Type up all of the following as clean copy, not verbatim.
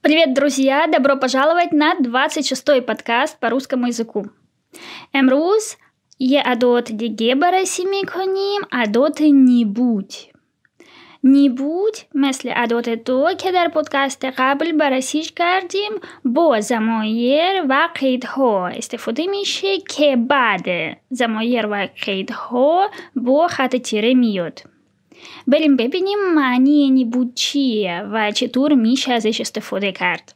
Привет, друзья! Добро пожаловать на 26-й подкаст по русскому языку. امروز یه عدد دیگه بررسی میکنیم، عدد نیبود. نیبود مثل عدد دو که در پادکست قبل بررسیش کردیم با ضمایر و قیدها استفاده میشه که بعد ضمایر و قیدها با خط تیره میاد. بریم ببینیم معنی نیبود چیه و چطور میشه ازش استفاده کرد.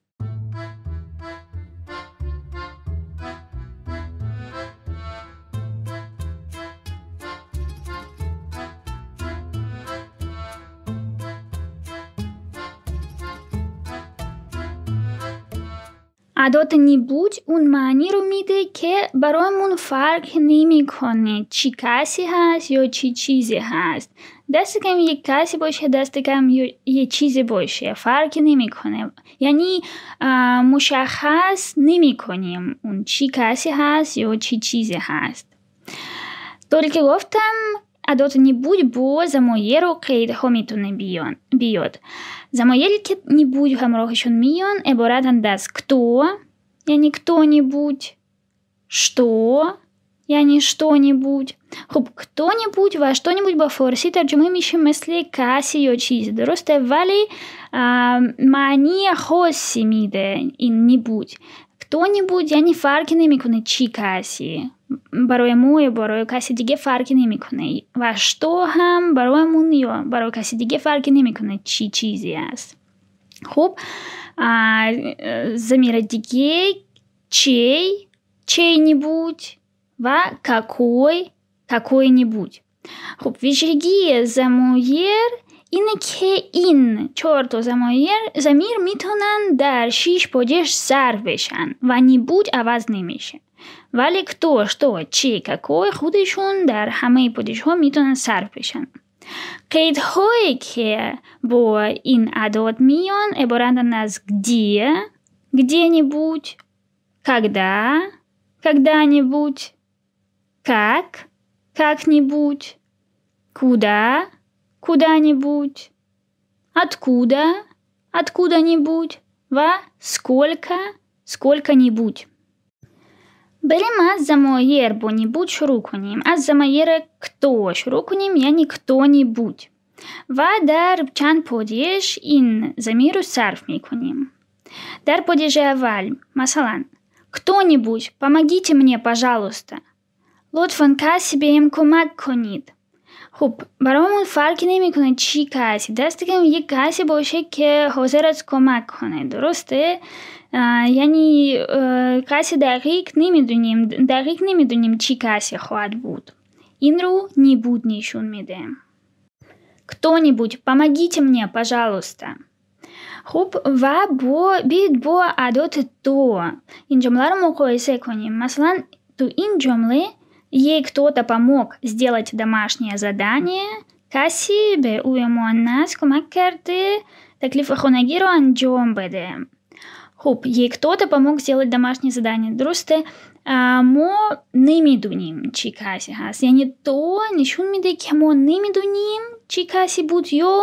عدد نیبود اون معنی رو میده که برامون فرق نمیکنه چی کسی هست یا چی چیزی هست. دست کم یک کسی باشه، دست کم یه چیزی باشه، فرق نمیکنه. یعنی مشخص نمیکنیم اون چی کسی هست یا چی چیزی هست. طوری که گفتم عدد نیبود با ضمایر و قیدها میتونه بیاد. ضمایری که نیبود همراهشون میان عبارتند از кто, یعنی кто-нибудь, что, یعنی что-нибудь. خب кто-нибудь و что-нибудь با فارسی ترجمه میشه مثل کسی یا چیز، درسته؟ ولی معنی خاصی میده این نیبود. кто-нибудь یعنی فرق نمیکنه چی کسی، برای ما یا برای کسی دیگه فرق نمیکنه، و شتو هم برایمون یا برای کسی دیگه فرق نمیکنه چی چیزی است. خب ضمیر دیگه чей-нибудь و какой-нибудь. خب ویژگی ضمایر اینه که این 4 تا ضمیر میتونن در 6 پادیش صرف بشن و نیبود عوض نمیشه. ولی кто, что, چی، какой خودشون در همه پادیش ها میتونن صرف بشن. قیدهایی که با این اعداد میان عبارتند از где-нибудь, когда-нибудь, как-нибудь, куда-нибудь, откуда-нибудь و сколько-нибудь. بریم از ضمایر با نیبود شروع کنیم. از ضمایر кто شروع کنیم، یعنی кто-нибудь، و در چند پادیش این ضمیر رو صرف میکنیم. در پادیش اول مثلا кто-нибудь, помогите мне, пожалуйста. لطفاً کسی بهم کمک کنید. خب برامون فرق نمیکنه چی کسی، دست کم یک کسی باشه که حاضر است کمک کنه، درسته؟ یعنی کسی دقیق نمیدونیم چی کسی خواهد بود. این رو نیبود نشون میده. кто-нибудь, помогите мне, пожалуйста. خب و بیاید با ادات تو این جمله رو مقایسه کنیم. مثلا تو این جمله ей кто-то помог сделать домашнее задание. کسی به او مؤنث کمک کرده تکلیف خانگی رو انجام بده. خب ей кто-то помог сделать домашнее задание، درسته؟ ما نمیدونیم چی کسی هست، یعنی تو نشون میده که ما نمیدونیم چی کسی بود یا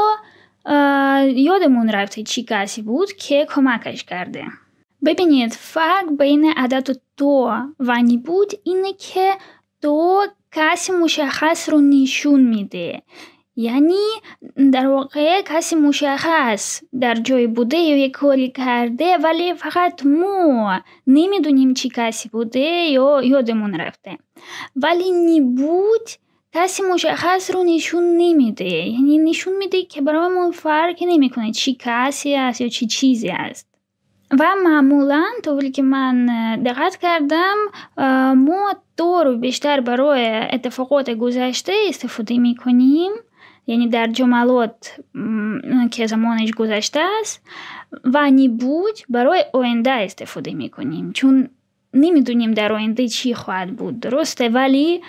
یادمون رفته چی کسی بود که کمکش کرده. ببینید فرق بین عدد تو و نیبود اینه که تو کسی مشخص رو نشون میده، یعنی در واقع کسی مشخص در جای بوده یا یک کاری کرده ولی فقط ما نمیدونیم چی کسی بوده یا یادمون رفته. ولی نیبود کسی مشخص رو نشون نمیده، یعنی نشون میده که برامون فرق نمیکنه چی کسی است یا چی چیزی است. و معمولا طوری که من دقت کردم ما تو رو بیشتر برای اتفاقات گذشته استفاده میکنیم، یعنی در جملات که زمانش گذشته است، و نیبود برای آینده استفاده میکنیم چون نمیدونیم در آینده چی خواهد بود، درسته؟ ولی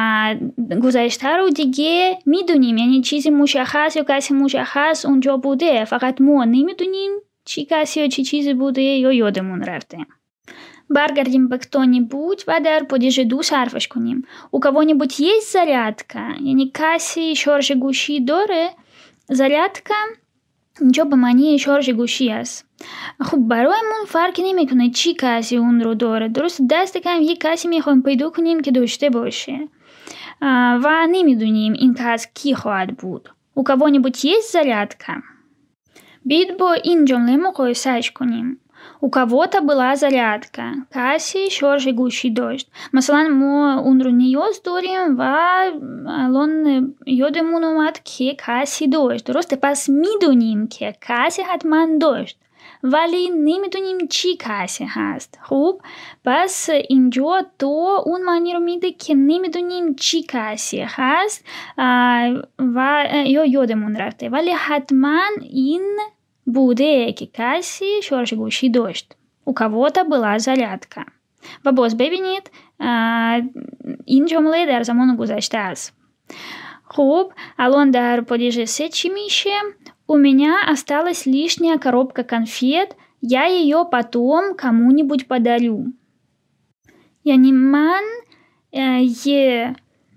گذشته رو دیگه میدونیم، یعنی چیزی مشخص یا کسی مشخص اونجا بوده، فقط ما نمیدونیم چی کسی یا چی چیزی بوده یا یادمون رفته. برگردیم به кто-нибудь و در падеже دو صرفش کنیم. У кого-нибудь есть зарядка? یعنی کسی شارژ گوشی داره؟ зарядка اینجا به معنی شارژ گوشی است. خب برایمون فرقی نمیکنه چی کسی اون رو داره. درست دست کم یک کسی میخوایم پیدا کنیم که داشته باشه و نمیدونیم این کس کی خواهد بود. У кого-нибудь есть зарядка? Бід با این جمله مقایسهش کنیم. У кого-то была зарядка. کسی شارژ گوشی داشت. مثلا ما اون رو نیاز داریم و الان یادمون اومد که کسی داشت. درسته؟ پس میدونیم که کسی حتما داشت ولی نمیدونیم چی کسی هست. خوب پس اینجا تو اون معنی رو میده که نمیدونیم چی کسی هست و یا یادمون رفته ولی حتما این بوده که کسی شارژ گوشی داشت. У кого-то была зарядка. و باز ببینید این جمله در زمان گذشته است. خب الان در падеже سه چی میشه؟ У меня осталась лишняя коробка конфет, я ее потом кому-нибудь подарю. یعنی من یه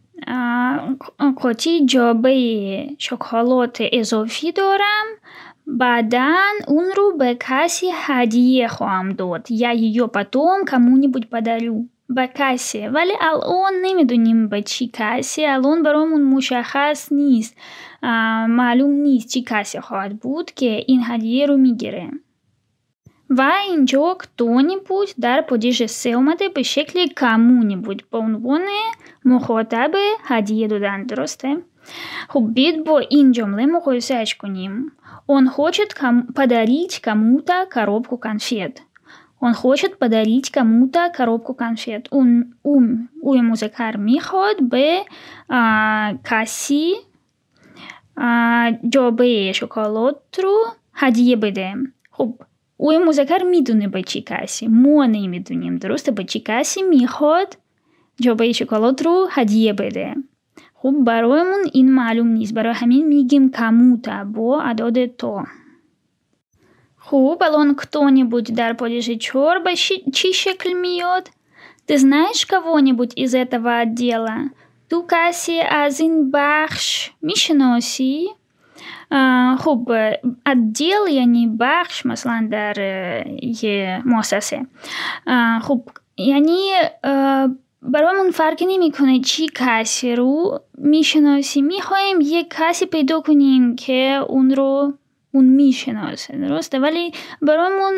قاطی جابه شکلات اضافی دارم بعداً اون رو به کسی هدیه خواهم داد. Я ее потом кому-нибудь подарю. به کسی ولی الان نمیدونیم به چی کسی. الان برامون مشخص نیست معلوم نیست چی کسی خواهد بود که این هدیه رو میگیره. و اینجا кто-нибудь در падеже سه اومده به شکل кому-нибудь به عنوان مخاطب هدیه دادن. درسته؟ خب بیاید با این جمله مقایسهش کنیم. Он хочет подарить кому-то коробку конфет. Он хочет подарить кому-то коробку конфет. او مذکر میخواد به کسی جعبه شکلات رو هدیه بده. خب او مذکر میدونه به چی کسی. ما نمیدونیم. درسته؟ به چی کسی میخواد جعبه شکلات رو هدیه بده. خب برایمون این معلوم نیست. برای همین میگیم کموتا با اعداد تا. خب الان кто-нибудь در падеже 4 به چی شکل میاد؟ Ты знаешь кого-нибудь из этого отдела? تو کسی از این بخش میشناسی؟ خب отдел یعنی بخش مثلا در یه مؤسسه. خب یعنی برامون فرقی نمیکنه چی کسی رو میشناسی. میخوایم یک کسی پیدا کنیم که اون میشناسه. درسته؟ ولی برامون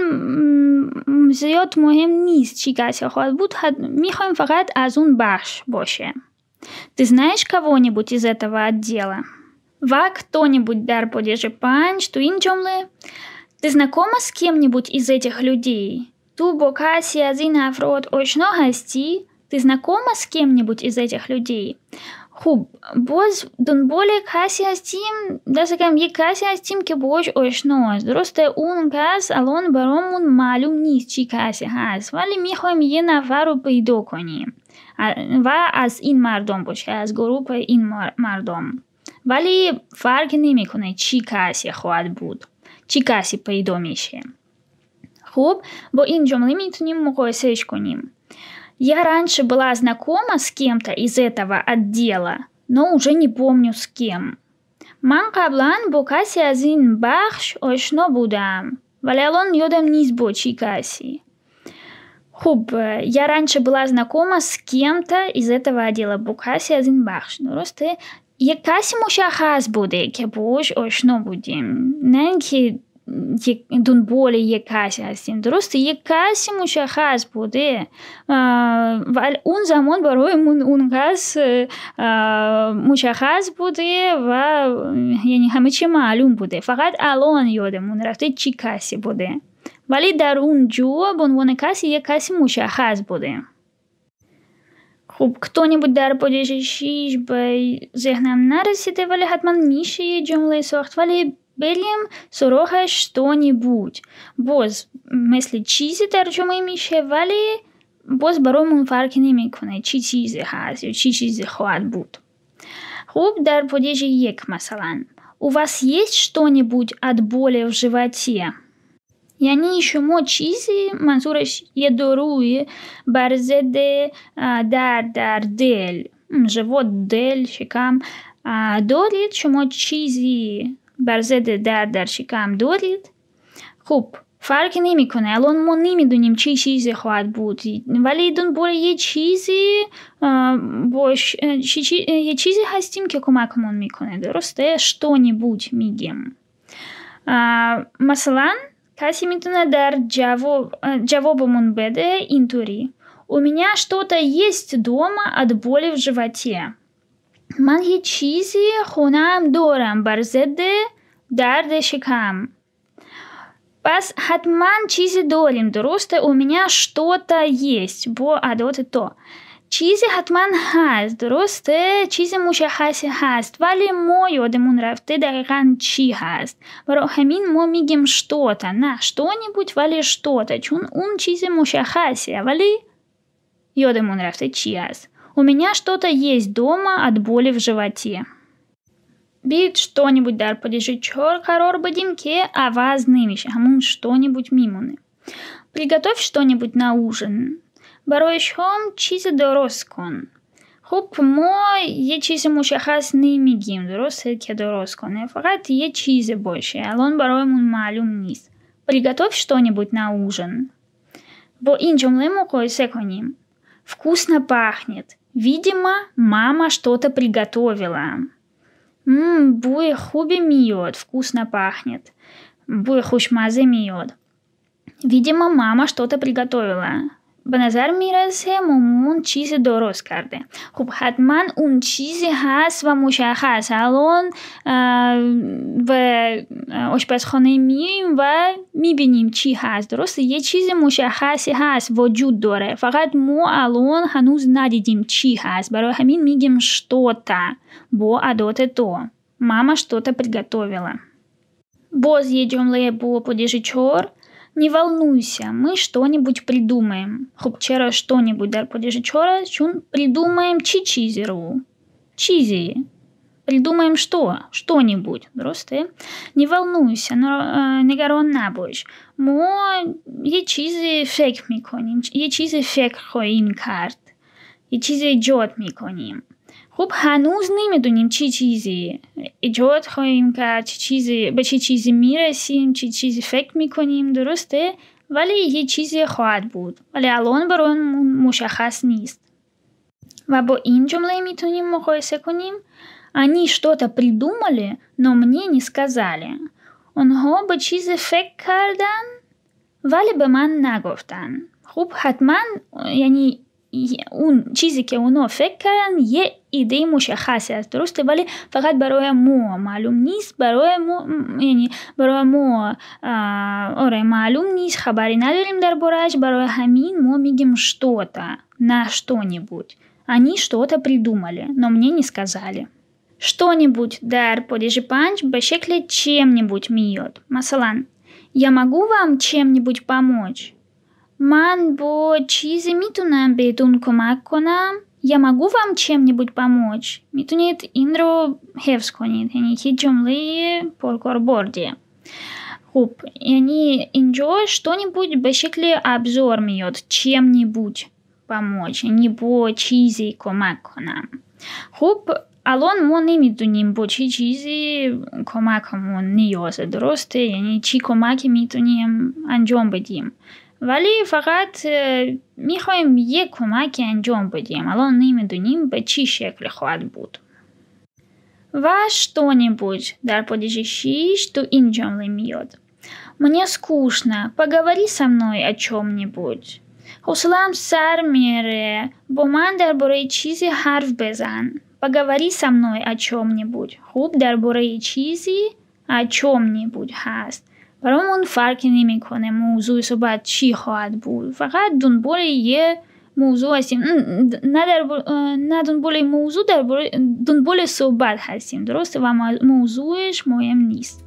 زیاد مهم نیست چی کسی خواهد بود. میخوایم فقط از اون بخش باشه. Ты знаешь кого-нибудь из этого отдела? و кто-нибудь در падеже 5 تو این جمله. Ты знакома с кем-нибудь из этих людей? تو با کسی از این افراد آشنا هستی؟ Ты знакома с кем-нибудь из этих людей? خوب باز دنبال کسی هستیم. دست کم یک کسی هستیم که باش آشنا است. درسته؟ اون کس الان برامون معلوم نیست چی کسی هست ولی میخوایم یه نفر رو پیدا کنیم و از این مردم باشه، از گروه این مردم. ولی فرق نمیکنه چی کسی خواهد بود، چی کسی پیدا میشه. خب با این جمله میتونیم مقایسهش کنیم. Я раньше была знакома с кем-то из этого отдела, но уже не помню с кем. من قبلا با کسی از این بخش آشنا بودم ولی الان یادم نیست با چی کسی. خب я раньше была знакома с кем-то из этого отдела. با کسی از این بخش. درسته؟ یک کسی مشخص بوده که باش آشنا بودیم، نه اینکه دنبال یک کسی هستیم. درسته؟ یک کسی مشخص بوده و اون زمان برایمون اون کس مشخص بوده و یعنی همه چی معلوم بوده. فقط الان یادمون رفته چی کسی بوده ولی در اون جو به عنوان کسی یک کسی مشخص بوده. خب кто-нибудь در падеже 6 به ذهنم نرسیده ولی حتما میشه یه جمله ساخت. ولی بریم سراغش что-нибудь. باز مثل چیزی ترجمه میشه ولی باز برامون فرق نمیکنه چی چیزی هست یا چی چیزی خواهد بود. خب در падеже 1 مثلا У вас есть что-нибудь от боли в животе? یعنی شما چیزی، منظورش یه داروی بر ضد درد در دل، ژوات، دل، شکم دارید؟ شما چیزی بر ضد درد در شکم دارید؟ خب فرقی نمیکنه. الان ما نمیدونیم چه چیزی خواهد بود، ولی دنبال یه چیزی یه چیزی هستیم که کمکمون میکنه. درسته؟ что-нибудь میگیم. مثلا کسی میتونه در جوابمون بده اینطوری: У меня что-то есть дома от боли в животе. من یه چیزی خونم دارم بر ضد درد شکم. پس حتما چیزی داریم. درسته؟ У меня что-то есть با ادات تو. چیزی حتما هست. درسته؟ چیزی مشخصی هست، ولی ما یادمون رفته دقیقا چی هست. برای همین ما میگیم что-то، نه что-нибудь ولی что-то، چون اون چیز مشخصیه ولی یادمون رفته چی هست. У меня что-то есть дома от боли в животе. بیاید что-нибудь در падежи 4 قرار بدیم که عوض نمیشه، همون что-нибудь میمونه. Приготовь что-нибудь на ужин. برای شام چیز درست کن. خب ما یه چیز مشخص نمیگیم، درسته که درست کنه، фقط یه چیز باشه. الان برایمون معلوم نیست. Приготовь что-нибудь на ужин. با این جمله مقایسه کنیم. Вкусно пахнет. Видимо, мама что-то приготовила. بوی خوبی میاد. Вкусно пахнет. بوی خوشمزه میاد. Видимо, мама что-то приготовила. به نظر میرسه مامون چیز درست کرده. خب حتما اون چیزی هست و مشخص. الان و آشپزخانه میریم و میبینیم چی هست. درسته؟ یه چیز مشخصی هست، وجود داره، فقط ما الان هنوز ندیدیم چی هست. برای همین میگیم что-то با ادات تو. Мама что-то приготовила. باز یه جمله با падежи 4. Не волнуйся, мы что-нибудь придумаем. خب چرا что-нибудь در падежи 4؟ چون придумаем چی چیزی رو. چیزی. Придумаем что? Что-нибудь. درسته؟ Не волнуйся, نگران نباش. ما یه چیزی فکر میکنیم. یه چیزی فکر خواهیم کرد. یه چیزی ایجاد میکنیم. خب هنوز نمیدونیم چی چیزی ایجاد خواهیم کرد، به چی چیزی میرسیم، چی چیزی فکر میکنیم. درسته؟ ولی یه چیزی خواهد بود، ولی الان برامون مشخص نیست. و با این جمله میتونیم مقایسه کنیم. Они что-то придумали, но мне не сказали. آنها به چیزی فکر کردن ولی به من نگفتن. خب حتما یعنی اون چیزی که اونا فکر کردن یه ایده مشخصی است. درسته؟ ولی فقط برای ما معلوم نیست. برای ما آره معلوم نیست، خبری نداریم درباره‌اش. برای همین ما میگیم что-то نه что-нибудь. Они что-то придумали, но мне не сказали. что-нибудь در падежи 5 به شکل чем-нибудь میاد. مثلا я могу вам чем-нибудь помочь. من با چیزی میتونم بهتون کمک کنم. Я могу вам чем-нибудь помочь. میتونید این رو حفظ کنید. یعنی که جمله پرکاربردیه. خب یعنی اینجا что-нибудь به شکل ابزار میاد. чем-нибудь помочь. یعنی با چیزی کمک کنم. خب الان ما نمیدونیم با چی چیزی کمکمون نیازه. درسته؟ یعنی چی کمکی میتونیم انجام بدیم. ولی فقط میخوایم یک کمک انجام بدیم. الان نمیدونیم به چی شکل خواهد بود. و что-нибудь در падежи 6 تو این جمله میاد. Мне скучно, поговори со мной о чем-нибудь. حوصله‌ام سر میره، با من درباره چیزی حرف بزن. поговори со мной о чем-нибудь. خوب درباره چیزی о чем-нибудь هست. برامون فرقی نمیکنه موضوع صحبت چی خواهد بود. فقط دنبال یه موضوع هستیم. نه دنبال موضوع، دنبال صحبت هستیم. درسته؟ و موضوعش مهم نیست.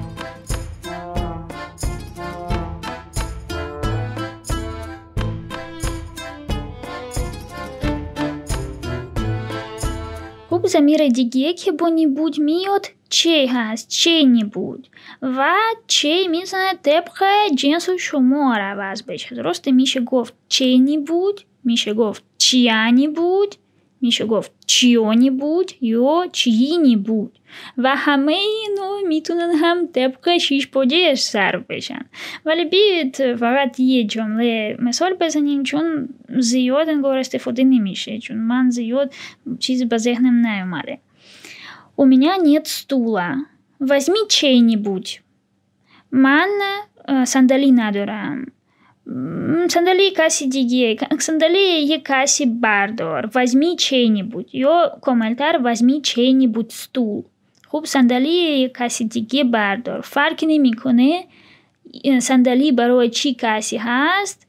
خب ضمیر دیگه که با نبود میاد چه هست؟ چه نبود. و چه میتونه طبق جنس و شمار عوض بشه. درسته؟ میشه گفت چه نبود، میشه گفت چیا نبود، میشه گفت چیونیبود یا چیینیبود و همه اینا میتونن هم طبق 6 پادیش صرف بشن. ولی بیاید فقط یه جمله مثال بزنیم چون زیاد انگار استفاده نمیشه، چون من زیاد چیزی به ذهنم نیومده. У меня нет стула. Возьми чей-нибудь. من صندلی ندارم. صندلی کسی دیگه، صندلی یک کسی بردار. возьми чей-нибудь. یا کاملتر возьми чей-нибудь стул. خب صندلی کسی دیگه بردار. فرق نمیکنه صندلی برای چی کسی هست،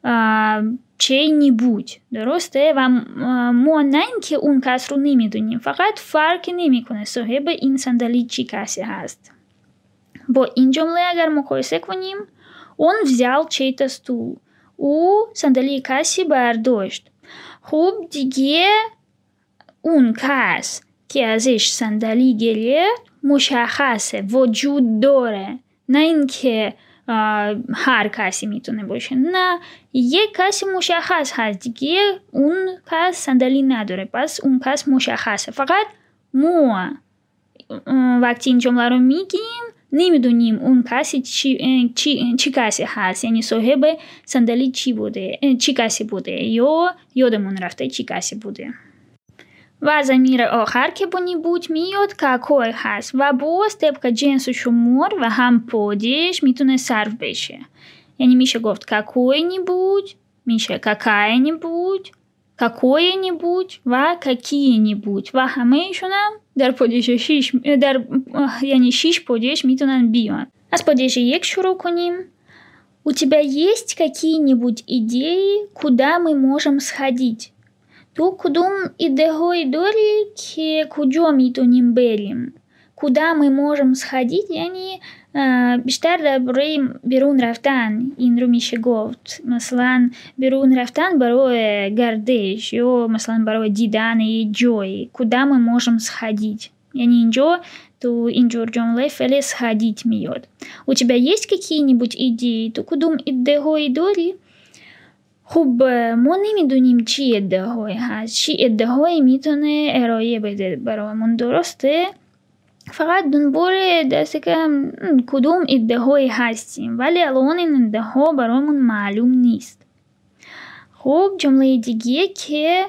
чей-нибудь. درسته؟ و ما نه اینکه اون کس رو نمیدونیم، فقط فرق نمیکنه صاحب این صندلی چی کسی هست. با این جمله اگر مقایسه کنیم، он взял чей-то стул. او صندلی کسی برداشت. خب دیگه اون کس که ازش صندلی گرفت مشخصه، وجود داره، نه اینکه هر کسی میتونه باشه، نه، یک کسی مشخص هست دیگه، اون کس صندلی نداره، پس اون کس مشخصه. فقط ما وقتی این جمله رو میگیم نمیدونیم اون کسی چی کسی هست، یعنی صاحب صندلی چی کسی بوده یا یادمون رفته چی کسی بوده. و ضمیر آخر که بونی بود میاد какой هست و باز طبق جنس و شمار و هم پادیش میتونه صرف بشه. یعنی میشه گفت какой-нибудь، میشه какая-нибудь، какое-нибудь و какие-нибудь و همه ایشون هم در پادیش 6 یعنی 6 پادیش میتونن بیان. از پادیش 1 شروع کنیم. У тебя есть какие-нибудь идеи, куда мы можем сходить? تو کدوم ایده های داری که کجا میتونیم بریم؟ کدا ми можем сходить یعنی بیشتر درباره بیرون رفتن این رو میشه گفت. مثلا بیرون رفتن برای گردش یا مثلا برای دیدن یه جایی. کدا ми можем сходить یعنی اینجا تو اینجور جمله فعل сходить میاد. У тебя есть какие-нибудь идеи? تو کدوم ایده های داری؟ خب ما نمیدونیم چی ایده های هست، چی ایده هایی میتونه ارائه بده برامون، درسته؟ فقط دنبال دسته که کدوم ایده های هستیم، ولی الان این ایده ها برامون معلوم نیست. خب جمله دیگه که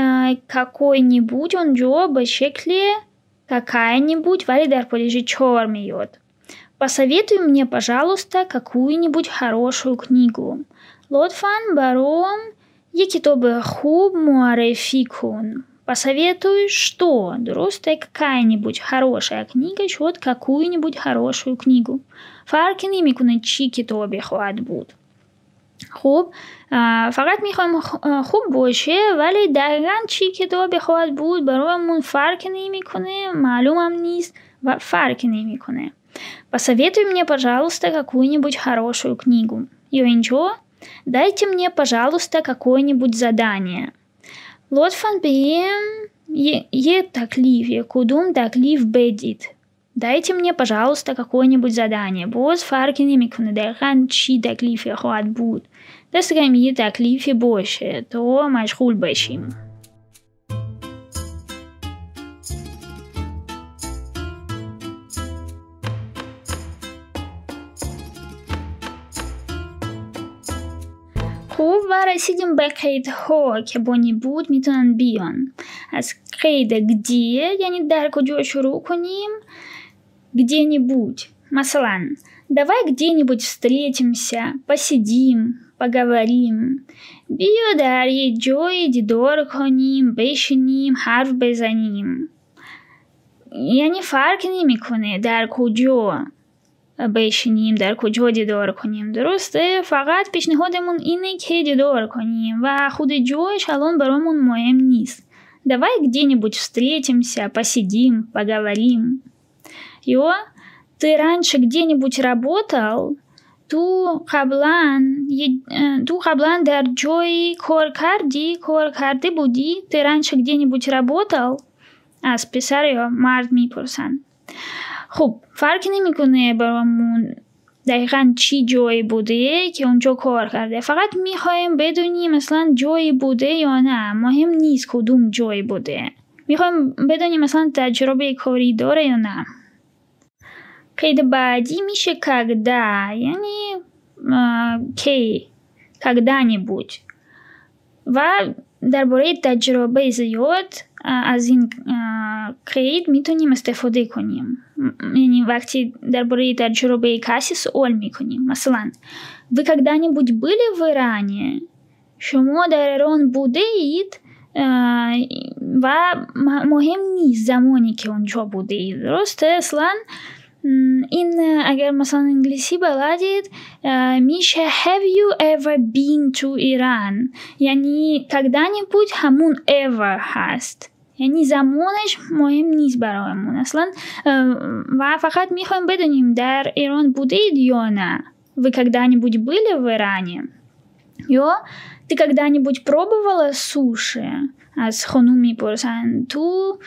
какой-нибудь اونجا به شکل какая-нибудь ولی در پادیش 4 میاد. Посоветуй мне, пожалуйста, какую-нибудь хорошую книгу. لطفاً برام یک کتاب خوب معرفی کن. Посоветуй что? درسته какая-нибудь хорошая книга شد какую-нибудь хорошую книгу. فرق نمیکنه چی کتابی خواهد بود. خب فقط میخوایم خوب باشه، ولی دقیقاً چی کتابی خواهد بود برامون فرق نمیکنه، معلومم نیست و فرق نمیکنه. Посоветуй мне, пожалуйста, какую-нибудь хорошую книгу. یا اینجا дайте мне, пожалуйста, какое-нибудь задание. لطفاً بهم یه تکلیف، یه کدوم تکلیف بدید. Дайте мне, пожалуйста, какое-нибудь задание. باز فرقی نمیکنه دقیقاً چی تکلیفی خواهد بود. دست کم یه تکلیفی باشه تا مشغول بشیم. خب و رسیدیم به قیدها که بانی بود میتونن بیان. از قید گدیه یعنی در کجا شروع کنیم. где-нибудь. مثلا давай где-нибудь встретимся, посидим, поговорим. بیا در یه جای دیدار کنیم، بشینیم، حرف بزنیم. یعنی فرق نمیکنه در کجا بشینیم، در کجا دیدار کنیم، درسته؟ فقط پیشنهادمون اینه که دیدار کنیم و خود جایش الان برامون مهم نیست. Давай где-нибудь встретимся, посидим, поговорим. یا ты раньше где-нибудь работал? تو قبلا در جایی کار کرده بودی؟ ты раньше где-нибудь работал? از پسر یا مرد میپرسن. خب فرقی نمیکنه برامون دقیقاً چی جایی بوده که اونجا کار کرده. فقط میخوایم بدونیم مثلا جایی بوده یا نه. مهم نیست کدوم جایی بوده. میخوایم بدونیم مثلا تجربه کاری داره یا نه. قید بعدی میشه когда، یعنی کی، когда-нибудь. و درباره تجربه زیاد از این قید میتونیم استفاده کنیم. یعنی وقتی درباره تجربه کسی سوال میکنیم، مثلا вы когда-нибудь были в Иране؟ شما در ایران بوده اید؟ و مهم نیست زمانی که اونجا بوده اید. درسته؟ اصلا این اگر مثلا انگلیسی بلدید میشه have you ever been to Iran؟ یعنی когда-нибудь همون ever هست، یعنی زمانش مهم نیست برایمون اصلا. و فقط میخوایم بدونیم در ایران بودید یا نه. вы когда-нибудь были в Иране؟ یا ты когда-нибудь пробовала суши؟ از خانوم میپرسن تو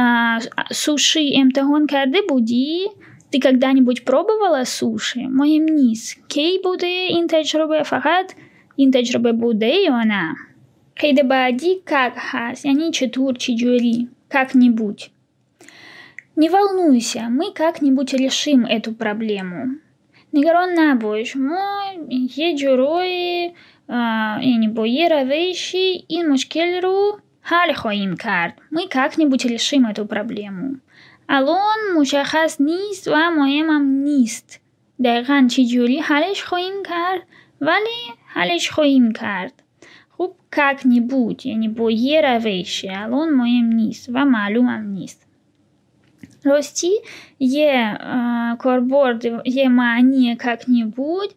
سوشی امتحان کرده بودی؟ ты когда-нибудь пробовала суши؟ مهم نیست کی بوده این تجربه، فقط این تجربه بوده یا نه. قید بعدی как هست، یعنی چطور، چجوری. как-нибудь. Не волнуйся, мы как-нибудь решим эту проблему. نگران نباش، ما یه جورایی یعنی با یه روشی این مشکل رو حل خواهیم کرد. мы как-нибудь решим эту проблему. الان مشخص نیست و مهمم نیست دقیقاً چی جوری حلش خواهیم کرد، ولی حلش خواهیم کرد. خب как-нибудь یعنی با یه روشی، الان مهم نیست و معلومم نیست. راستی یه کاربرد، یه معنی как-нибудь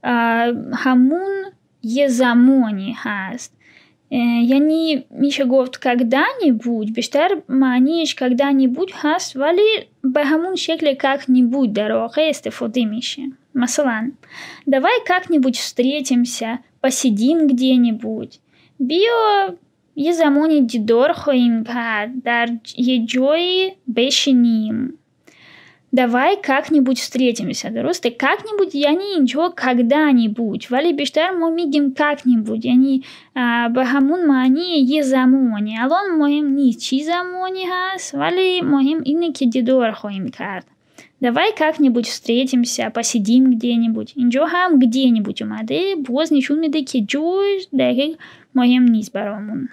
همون یه زمانی هست. یعنی میشه گفت когда-нибудь بیشتر معنیش когда-нибудь هست، ولی به همون شکل как-нибудь در واقع استفاده میشه. مثلا давай как-нибудь встретимся, посидим где-нибудь. بیا یه زمانی دیدار خواهیم کرد، در یه جایی بشینیم. давай как-нибудь встретимся. درسته؟ как-нибудь یعنی اینجا когда-нибудь، ولی بیشتر ما میگیم как-нибудь یعنی به همون معنی یه زمانی. الان مهم نیست چی زمانی هست، ولی مهم اینه که دیدار خواهیم کرد. давай как-нибудь встретимся, посидим где-нибудь. اینجا هم где-нибудь اومده، باز نشون میده که جای دقیق مهم نیست برامون.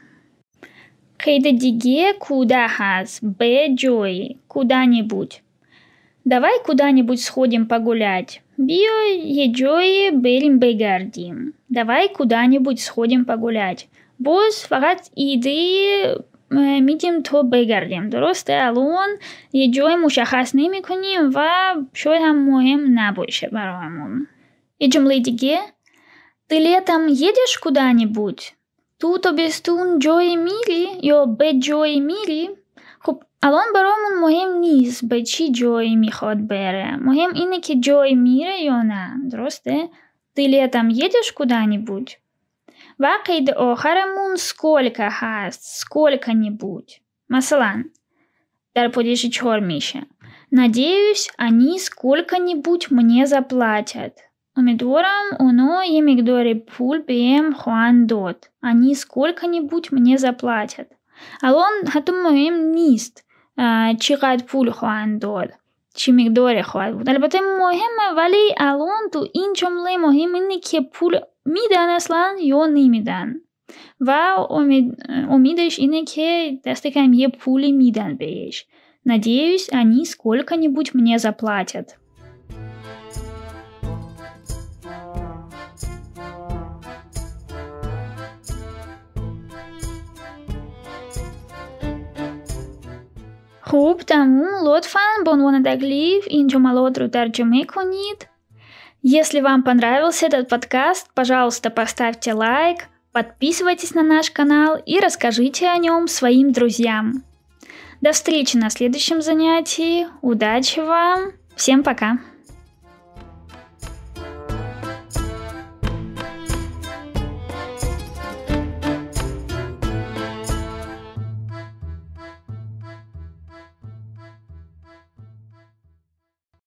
قید دیگه куда هست، به جایی، куда-нибудь. давай куда-нибудь сходим погулять. بیا یه جایی بریم بگردیم. давай куда-нибудь сходим погулять. باز فقط ایده میدیم تا بگردیم. درسته؟ الان یه جای مشخص نمی کنیم و شاید هم مهم نباشه برامون. یه جمله دیگه ты летом едешь куда-нибудь؟ تو تابستون جایی میری یا به جایی میری؟ خب الان برامون مهم نیست به چی جایی میخواد بره، مهم اینه که جایی میره یا نه. درسته؟ ты летом едешь куда-нибудь؟ و قید آخرمون сколько هست، сколько-нибудь. مثلا در پادیش 4 میشه надеюсь, они сколько-нибудь мне заплатят. امیدوارم اونا یه مقدار پول بهم خواهند داد. они сколько-нибудь мне заплатят. الان حتی مهم نیست چقدر پول خواهند داد، چی مقدار خواهد بود. البته مهمه، ولی الان تو این جمله مهم اینه که پول میدن اصلا یا نمیدن و امیدش اینه که دست کم یه پولی میدن بهش. надеюсь, они сколько-нибудь мне заплатят. خوب تموم. لطفاً به عنوان تکلیف این جملات رو ترجمه کنید. Если вам понравился этот подкаст, пожалуйста, поставьте лайк, подписывайтесь на наш канал и расскажите о нем своим друзьям. До встречи на следующем занятии. Удачи вам. Всем пока.